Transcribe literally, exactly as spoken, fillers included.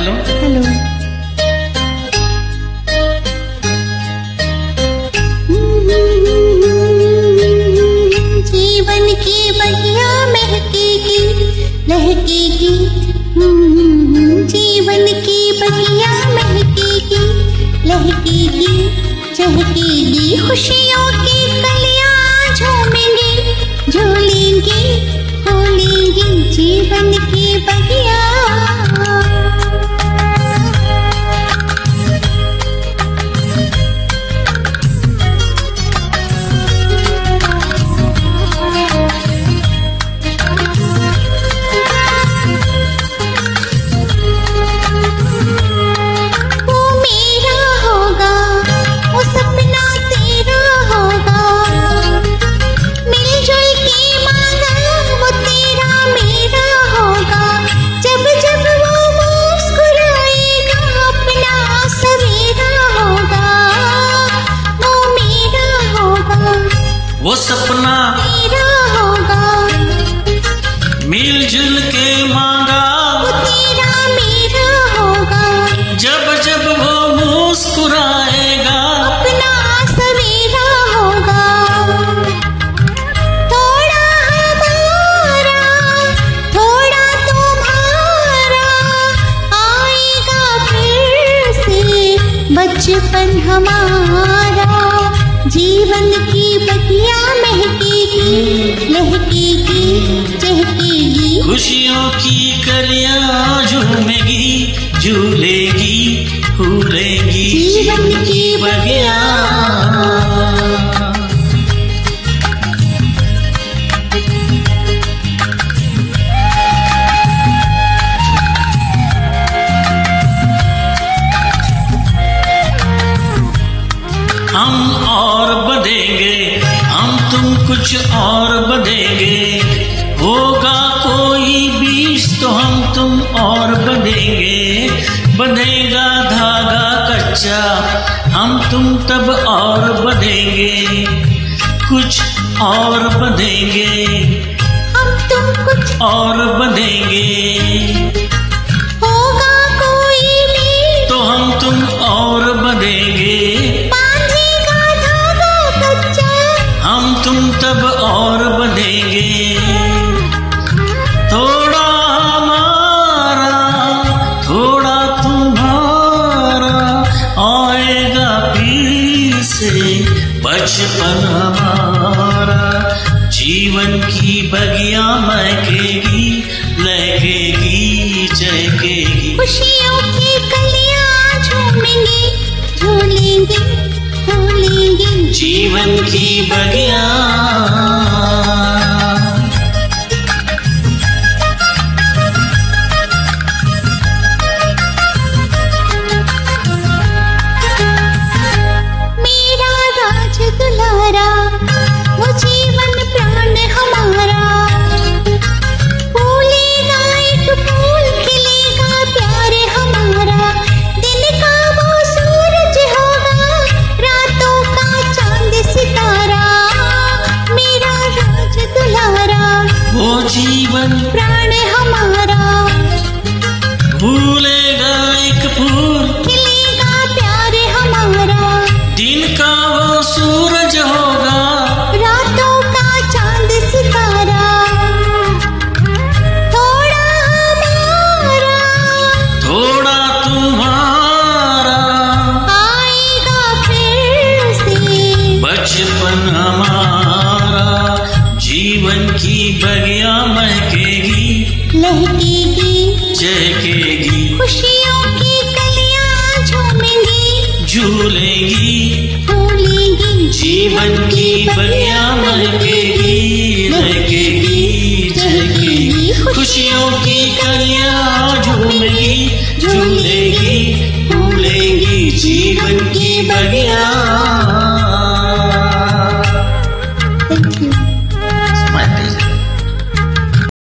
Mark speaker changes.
Speaker 1: Hello
Speaker 2: hello. जीवन की बगिया महकेगी लहकेगी, जीवन की बगिया महकेगी लहकेगी चहकेगी, खुशियों की कलियां झूमेंगी झूलेंगी फूलेंगी, जीवन की बगिया।
Speaker 1: वो सपना
Speaker 2: तेरा होगा,
Speaker 1: मिलजुल के मांगा
Speaker 2: वो तेरा मेरा होगा,
Speaker 1: जब जब वो मुस्कुराएगा
Speaker 2: अपना सवेरा होगा। थोड़ा हमारा थोड़ा तुम्हारा, आएगा फिर से बचपन हमारा, जीवन की बगिया महकेगी लहकेगी चहकेगी,
Speaker 1: खुशियों की कलियां झूमेगी झूलेगी फूलेगी,
Speaker 2: जीवन की बगिया।
Speaker 1: हम और बढ़ेंगे, हम तुम कुछ और बढ़ेंगे, होगा कोई बीच तो हम तुम और बढ़ेंगे, बंधेगा धागा कच्चा हम तुम तब और बढ़ेंगे, कुछ और बढ़ेंगे,
Speaker 2: हम तुम कुछ
Speaker 1: और बढ़ेंगे,
Speaker 2: होगा कोई भी
Speaker 1: तो हम तुम और बढ़ेंगे, हम तुम तब और बढ़ेंगे। थोड़ा हमारा थोड़ा तुम्हारा, आएगा फिर से बचपन हमारा, जीवन की बगिया महकेगी लहकेगी चहकेगी,
Speaker 2: खुशियों की कलियां झूमेंगी झूलेंगी फूलेंगी,
Speaker 1: जीवन की बगिया।
Speaker 2: मेरा राज दुलारा वो जीवन प्राण हमारा, फूलेगा एक फूल खिलेगा प्यार हमारा, दिन का वो सूरज होगा रातों का चांद सितारा, मेरा राज दुलारा
Speaker 1: वो जीवन
Speaker 2: प्राण हमारा,
Speaker 1: भूलेगा एक फूल
Speaker 2: खिलेगा प्यार हमारा,
Speaker 1: दिन का वो सूरज होगा
Speaker 2: रातों का चांद सितारा, थोड़ा हमारा
Speaker 1: थोड़ा तुम्हारा,
Speaker 2: आएगा फिर से
Speaker 1: बचपन हमारा, जीवन की बगिया महकेगी
Speaker 2: लहकेगी
Speaker 1: चहकेगी,
Speaker 2: खुशियों की कलियां झूमेंगी
Speaker 1: झूलेगी
Speaker 2: फूलेंगी,
Speaker 1: जीवन की बगिया महकेगी लहकेगी चहकेगी, खुशियों की कलियां झूमेगी झूलेगी फूलेगी, जीवन की बगिया।